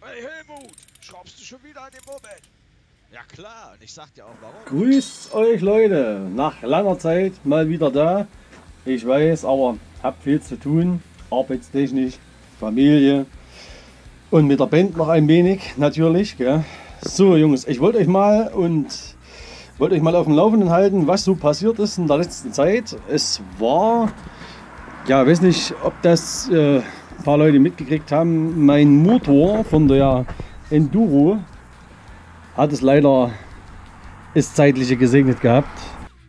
Hey Helmut, schraubst du schon wieder an dem Moped? Ja klar, und ich sag dir auch warum. Grüßt euch Leute, nach langer Zeit mal wieder da. Ich weiß, aber habt viel zu tun, arbeitstechnisch, Familie und mit der Band noch ein wenig natürlich. Gell? So Jungs, ich wollte euch mal auf dem Laufenden halten, was so passiert ist in der letzten Zeit. Es war, ja, weiß nicht, ob das ein paar Leute mitgekriegt haben, mein Motor von der Enduro hat es leider das Zeitliche gesegnet gehabt.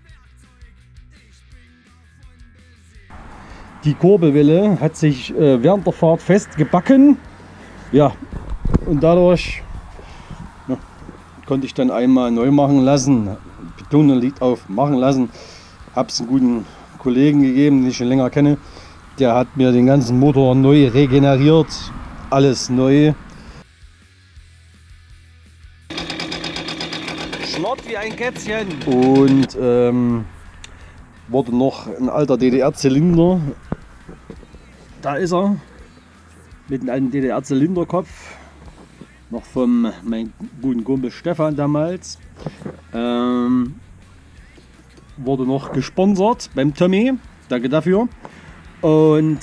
Die Kurbelwelle hat sich während der Fahrt festgebacken. Ja, und dadurch konnte ich dann einmal neu machen lassen. Betonung liegt auf machen lassen. Habe es einen guten Kollegen gegeben, den ich schon länger kenne. Der hat mir den ganzen Motor neu regeneriert. Alles neu. Schnurrt wie ein Kätzchen. Und wurde noch ein alter DDR-Zylinder. Da ist er. Mit einem alten DDR-Zylinderkopf. Noch von meinem guten Kumpel Stefan damals. Wurde noch gesponsert beim Tommy. Danke dafür. Und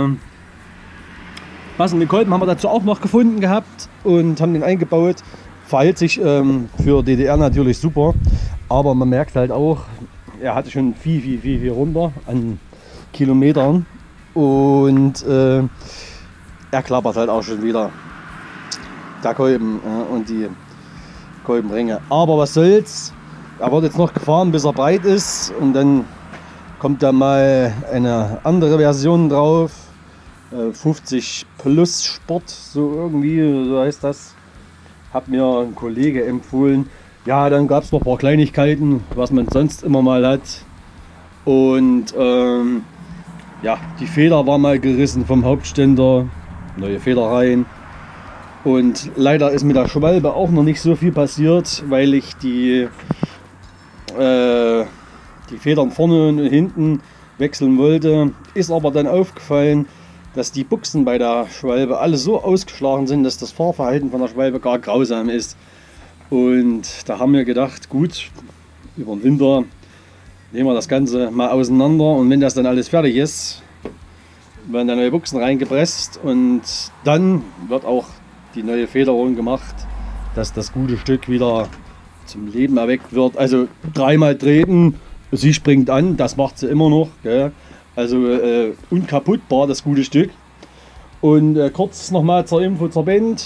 passende Kolben haben wir dazu auch noch gefunden gehabt und haben den eingebaut. Verhält sich für DDR natürlich super, aber man merkt halt auch, er hatte schon viel runter an Kilometern und er klappert halt auch schon wieder, der Kolben und die Kolbenringe. Aber was soll's, er wird jetzt noch gefahren, bis er breit ist und dann kommt da mal eine andere Version drauf, 50 Plus Sport, so irgendwie, so heißt das. Hat mir ein Kollege empfohlen. Ja, dann gab es noch ein paar Kleinigkeiten, was man sonst immer mal hat. Und ja, die Feder war mal gerissen vom Hauptständer, neue Feder rein. Und leider ist mit der Schwalbe auch noch nicht so viel passiert, weil ich die Federn vorne und hinten wechseln wollte. Ist aber dann aufgefallen, dass die Buchsen bei der Schwalbe alle so ausgeschlagen sind, dass das Fahrverhalten von der Schwalbe gar grausam ist. Und da haben wir gedacht, gut, über den Winter nehmen wir das Ganze mal auseinander und wenn das dann alles fertig ist, werden da neue Buchsen reingepresst und dann wird auch die neue Federung gemacht, dass das gute Stück wieder zum Leben erweckt wird. Also dreimal treten, sie springt an, das macht sie immer noch, gell? Also unkaputtbar das gute Stück. Und kurz nochmal zur Info zur Band.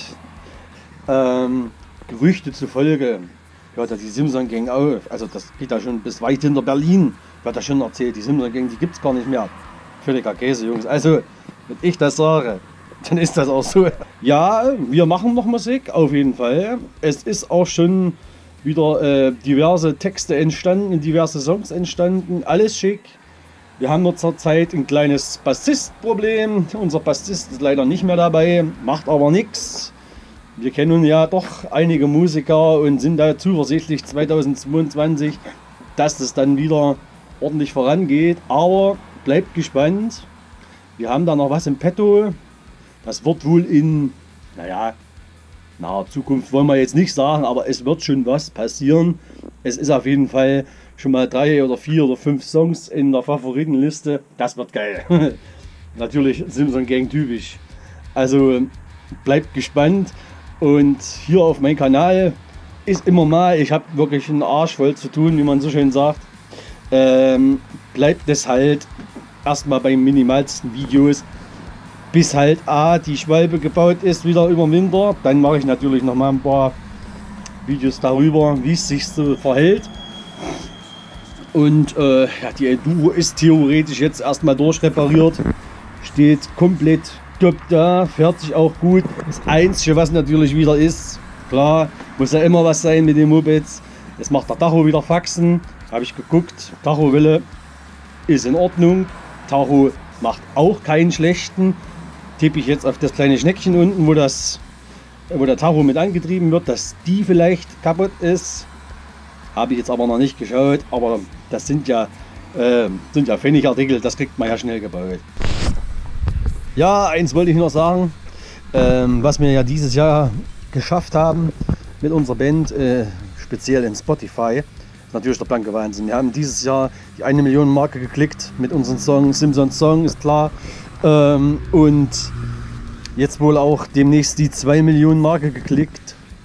Gerüchte zufolge hört ja die Simson Gang auf. Also das geht ja schon bis weit hinter Berlin. Wird ja schon erzählt, die Simson Gang, die gibt es gar nicht mehr. Völliger Käse, Jungs. Also wenn ich das sage, dann ist das auch so. Ja, wir machen noch Musik, auf jeden Fall. Es ist auch schon wieder diverse Texte entstanden, diverse Songs entstanden. Alles schick. Wir haben nur zurzeit ein kleines Bassistproblem. Unser Bassist ist leider nicht mehr dabei, macht aber nichts. Wir kennen ja doch einige Musiker und sind da zuversichtlich 2022, dass es dann wieder ordentlich vorangeht. Aber bleibt gespannt. Wir haben da noch was im Petto. Das wird wohl in, naja, naher Zukunft wollen wir jetzt nicht sagen, aber es wird schon was passieren. Es ist auf jeden Fall schon mal 3 oder 4 oder 5 Songs in der Favoritenliste. Das wird geil. Natürlich Simson Gang typisch. Also bleibt gespannt. Und hier auf meinem Kanal ist immer mal, ich habe wirklich einen Arsch voll zu tun, wie man so schön sagt. Bleibt es halt erstmal bei minimalsten Videos, bis halt die Schwalbe gebaut ist, wieder über den Winter. Dann mache ich natürlich noch mal ein paar Videos darüber, wie es sich so verhält. Und ja, die Enduro ist theoretisch jetzt erstmal durchrepariert, steht komplett top da, fährt sich auch gut. Das Einzige, was natürlich wieder ist, klar, muss ja immer was sein mit den Mopeds. Jetzt macht der Tacho wieder Faxen, habe ich geguckt, Tachowelle ist in Ordnung, Tacho macht auch keinen schlechten. Tippe ich jetzt auf das kleine Schneckchen unten, wo der Tacho mit angetrieben wird, dass die vielleicht kaputt ist. Habe ich jetzt aber noch nicht geschaut, aber das sind ja Pfennigartikel, das kriegt man ja schnell gebaut. Ja, eins wollte ich noch sagen. was wir ja dieses Jahr geschafft haben mit unserer Band, speziell in Spotify, ist natürlich der blanke Wahnsinn. Wir haben dieses Jahr die 1 Million Marke geklickt mit unserem Song, Simpsons Song, ist klar. Und jetzt wohl auch demnächst die 2 Millionen Marke geklickt.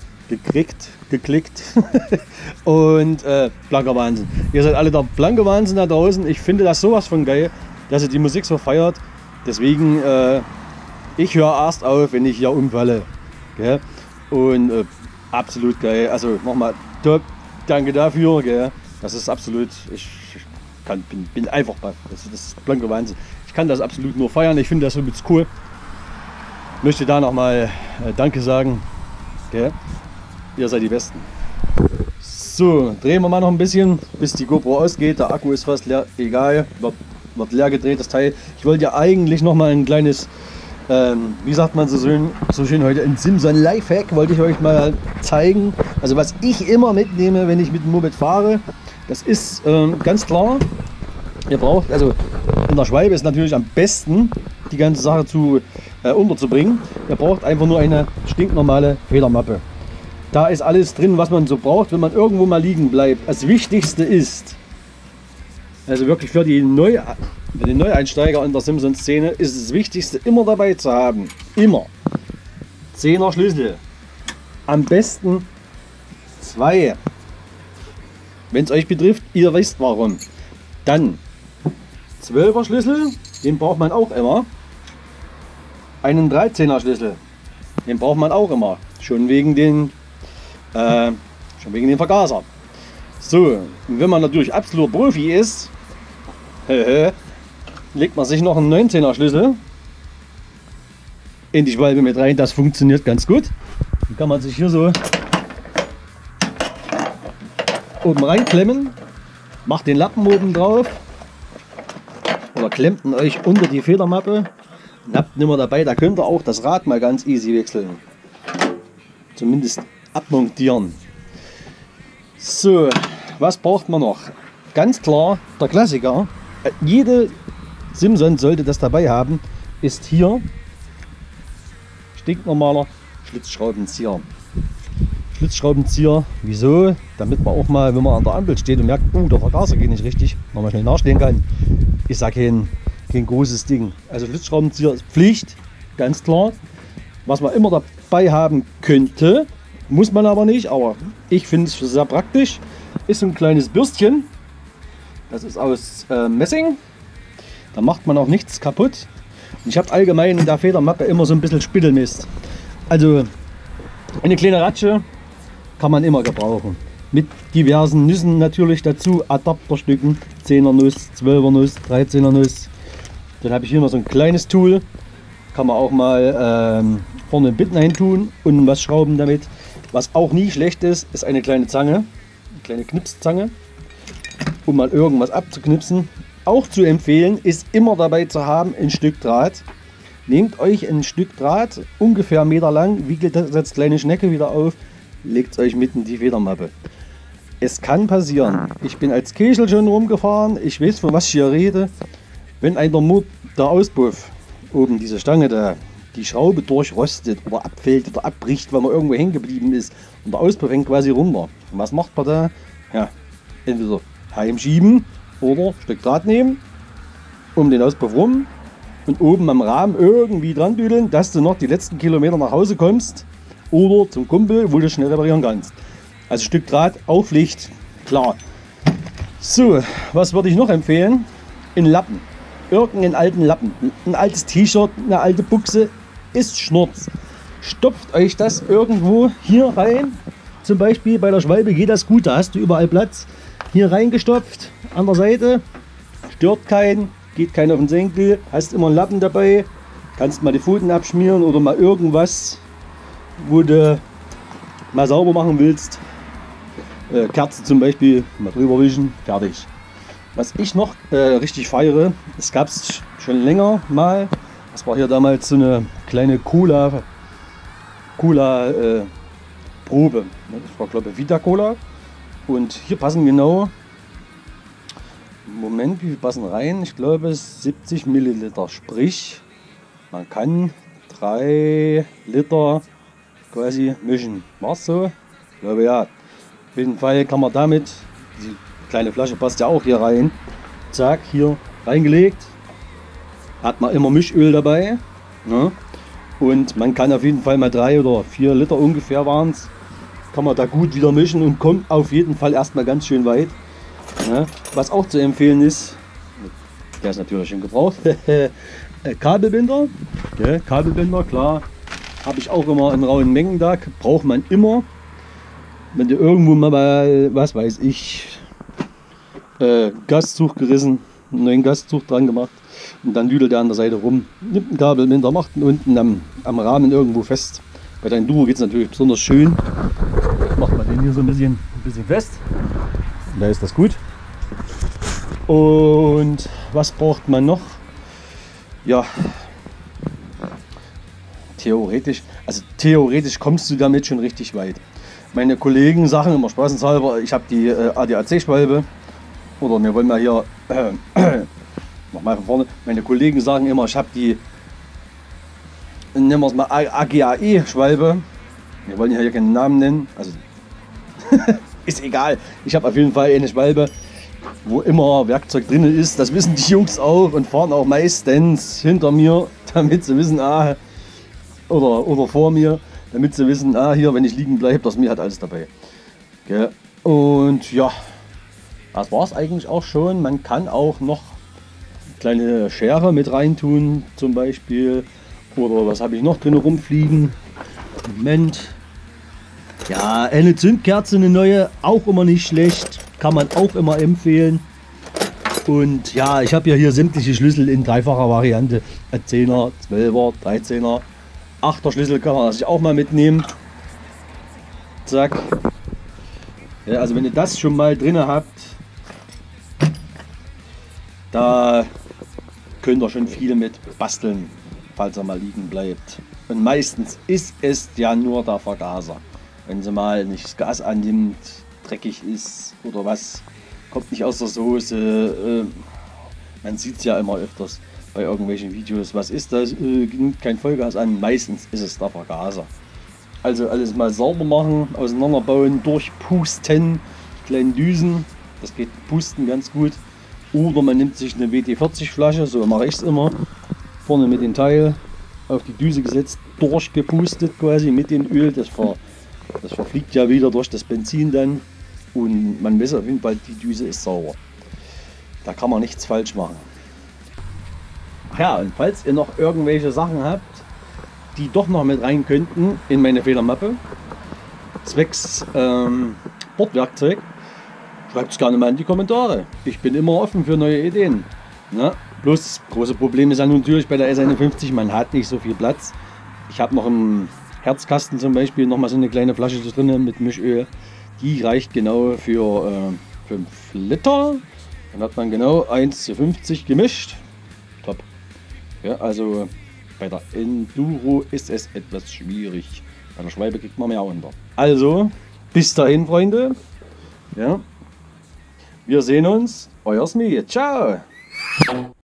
Und blanker Wahnsinn. Ihr seid alle der blanke Wahnsinn da draußen. Ich finde das sowas von geil, dass ihr die Musik so feiert. Deswegen, ich höre erst auf, wenn ich hier umfalle. Gell? Und absolut geil. Also nochmal top. Danke dafür. Gell? Das ist absolut, bin einfach baff. Das ist blanke Wahnsinn. Ich kann das absolut nur feiern. Ich finde das so cool. Möchte da nochmal Danke sagen. Gell? Ihr seid die Besten. So, drehen wir mal noch ein bisschen, bis die GoPro ausgeht. Der Akku ist fast leer. Egal, wird leer gedreht, das Teil. Ich wollte ja eigentlich noch mal ein kleines, wie sagt man so schön heute, ein Simson Lifehack wollte ich euch mal zeigen. Also was ich immer mitnehme, wenn ich mit dem Moped fahre, das ist ganz klar, ihr braucht, also in der Schwalbe ist natürlich am besten, die ganze Sache unterzubringen. Ihr braucht einfach nur eine stinknormale Federmappe. Da ist alles drin, was man so braucht, wenn man irgendwo mal liegen bleibt. Das Wichtigste ist, also wirklich für den Neueinsteiger in der Simpsons-Szene, ist das Wichtigste immer dabei zu haben. Immer. 10er Schlüssel. Am besten 2. Wenn es euch betrifft, ihr wisst warum. Dann 12er Schlüssel, den braucht man auch immer. Einen 13er Schlüssel, den braucht man auch immer. Schon wegen den Vergaser. So, und wenn man natürlich absoluter Profi ist, legt man sich noch einen 19er Schlüssel in die Schwalbe mit rein. Das funktioniert ganz gut. Dann kann man sich hier so oben reinklemmen, macht den Lappen oben drauf oder klemmt ihn euch unter die Federmappe und habt nicht mehr dabei. Da könnt ihr auch das Rad mal ganz easy wechseln. Zumindest abmontieren. So, was braucht man noch? Ganz klar, der Klassiker. Jede Simpson sollte das dabei haben, ist hier stinknormaler Schlitzschraubenzieher. Schlitzschraubenzieher, wieso? Damit man auch mal, wenn man an der Ampel steht und merkt, oh, der Vergaser geht nicht richtig, nochmal schnell nachstehen kann. Ist ja kein großes Ding. Also Schlitzschraubenzieher ist Pflicht, ganz klar. Was man immer dabei haben könnte, muss man aber nicht, aber ich finde es sehr praktisch, ist so ein kleines Bürstchen. Das ist aus Messing. Da macht man auch nichts kaputt. Und ich habe allgemein in der Federmappe immer so ein bisschen Spittelmist. Also eine kleine Ratsche kann man immer gebrauchen. Mit diversen Nüssen natürlich dazu, Adapterstücken, 10er Nuss, 12er Nuss, 13er Nuss. Dann habe ich hier noch so ein kleines Tool. Kann man auch mal vorne ein Bitten rein tun und was schrauben damit. Was auch nie schlecht ist, ist eine kleine Zange, eine kleine Knipszange, um mal irgendwas abzuknipsen. Auch zu empfehlen ist immer dabei zu haben ein Stück Draht. Nehmt euch ein Stück Draht, ungefähr 1 Meter lang, wickelt das als kleine Schnecke wieder auf, legt es euch mitten in die Federmappe. Es kann passieren, ich bin als Kegel schon rumgefahren, ich weiß, von was ich hier rede, wenn der Auspuff oben, diese Stange da, die Schraube durchrostet oder abfällt oder abbricht, weil man irgendwo hängen geblieben ist und der Auspuff hängt quasi runter. Und was macht man da? Ja, entweder heimschieben oder ein Stück Draht nehmen, um den Auspuff rum und oben am Rahmen irgendwie dran düdeln, dass du noch die letzten Kilometer nach Hause kommst oder zum Kumpel, wo du schnell reparieren kannst. Also ein Stück Draht auf Pflicht, klar. So, was würde ich noch empfehlen? Ein Lappen. Irgendeinen alten Lappen. Ein altes T-Shirt, eine alte Buchse ist Schnurz. Stopft euch das irgendwo hier rein. Zum Beispiel bei der Schwalbe geht das gut, da hast du überall Platz. Hier reingestopft, an der Seite, stört keinen, geht keiner auf den Senkel, hast immer einen Lappen dabei, kannst mal die Pfoten abschmieren oder mal irgendwas, wo du mal sauber machen willst. Kerze zum Beispiel, mal drüber wischen, fertig. Was ich noch richtig feiere, es gab es schon länger mal, das war hier damals so eine kleine Cola Probe. Das war, glaube ich, Vita Cola. Und hier passen genau, wie viel passen rein? Ich glaube 70 Milliliter. Sprich, man kann 3 Liter quasi mischen. War's so? Ich glaube ja. Auf jeden Fall kann man damit, die kleine Flasche passt ja auch hier rein, zack, hier reingelegt. Hat man immer Mischöl dabei. Ne? Und man kann auf jeden Fall mal 3 oder 4 Liter ungefähr waren es. Kann man da gut wieder mischen und kommt auf jeden Fall erstmal ganz schön weit. Ne? Was auch zu empfehlen ist, der ist natürlich schon gebraucht, Kabelbinder. Ja, Kabelbinder, klar, habe ich auch immer in rauen Mengen da, braucht man immer. Wenn du irgendwo mal, was weiß ich, Gastzug gerissen, einen neuen Gastzug dran gemacht und dann düdelt er an der Seite rum, nimmt einen Kabelbinder, macht ihn unten am Rahmen irgendwo fest. Bei deinem Duro geht es natürlich besonders schön. Macht man den hier so ein bisschen fest. Da ist das gut. Und was braucht man noch? Ja, theoretisch kommst du damit schon richtig weit. Meine Kollegen sagen immer spaßenshalber, ich habe die ADAC-Schwalbe. Oder wir wollen mal hier, nochmal von vorne. Meine Kollegen sagen immer, ich habe die, nennen wir es mal AGAE-Schwalbe. Wir wollen ja hier keinen Namen nennen. Also ist egal. Ich habe auf jeden Fall eine Schwalbe, wo immer Werkzeug drin ist. Das wissen die Jungs auch und fahren auch meistens hinter mir, damit sie wissen, oder vor mir, damit sie wissen, hier, wenn ich liegen bleibe, das mir hat alles dabei. Okay. Und ja, das war es eigentlich auch schon. Man kann auch noch eine kleine Schere mit reintun, zum Beispiel. Oder was habe ich noch drin rumfliegen? Moment. Ja, eine Zündkerze, eine neue, auch immer nicht schlecht. Kann man auch immer empfehlen. Und ja, ich habe ja hier sämtliche Schlüssel in dreifacher Variante. 10er, 12er, 13er, 8er Schlüssel kann man sich auch mal mitnehmen. Zack. Ja, also wenn ihr das schon mal drin habt, da könnt ihr schon viel mit basteln, falls er mal liegen bleibt. Und meistens ist es ja nur der Vergaser. Wenn sie mal nicht das Gas annimmt, dreckig ist oder was, kommt nicht aus der Soße. Man sieht es ja immer öfters bei irgendwelchen Videos. Was ist das? Nimmt kein Vollgas an. Meistens ist es der Vergaser. Also alles mal sauber machen, auseinanderbauen, durchpusten, kleinen Düsen. Das geht pusten ganz gut. Oder man nimmt sich eine WD-40 Flasche, so mache ich es immer. Vorne mit dem Teil auf die Düse gesetzt, durchgepustet quasi mit dem Öl. Das verfliegt ja wieder durch das Benzin dann. Und man weiß auf jeden Fall, die Düse ist sauber. Da kann man nichts falsch machen. Ach ja, und falls ihr noch irgendwelche Sachen habt, die doch noch mit rein könnten in meine Federmappe, zwecks Bordwerkzeug, schreibt es gerne mal in die Kommentare. Ich bin immer offen für neue Ideen. Na? Bloß das große Problem ist ja natürlich bei der S51, man hat nicht so viel Platz. Ich habe noch im Herzkasten zum Beispiel noch mal so eine kleine Flasche drin mit Mischöl. Die reicht genau für 5 Liter. Dann hat man genau 1:50 gemischt. Top. Ja, also bei der Enduro ist es etwas schwierig. Bei der Schwalbe kriegt man mehr unter. Also, bis dahin, Freunde. Ja. Wir sehen uns. Euer Smee. Ciao.